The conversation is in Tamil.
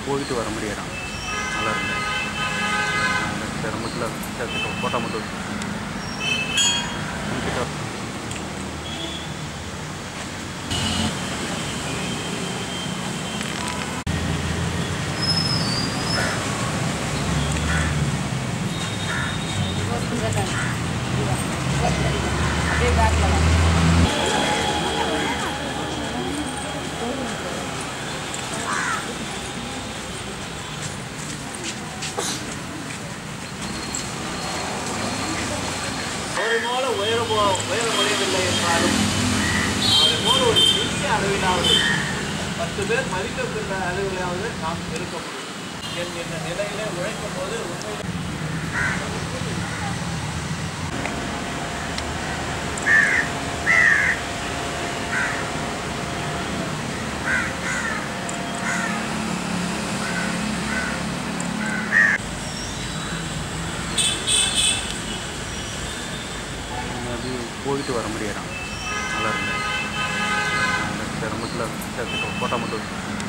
போயிட்டு வர முடியறான். நல்லா இருந்தேன். சிரமத்தில் ஃபோட்டோ மட்டும் அனுப்பிட்டு போல உயர முடியவில்லை என்றாலும் அதை போல ஒரு சிறிய அளவிலாவது 10 பேர் மதிக்கக்கூடிய அளவிலாவது நாம் இருக்க முடியும் என்கின்ற நிலையில உழைக்கும் போது உண்மையிலே போயிட்டு வர முடியறான். நல்லா இருந்தேன். சிரமத்தில் ஃபோட்டோ மட்டும்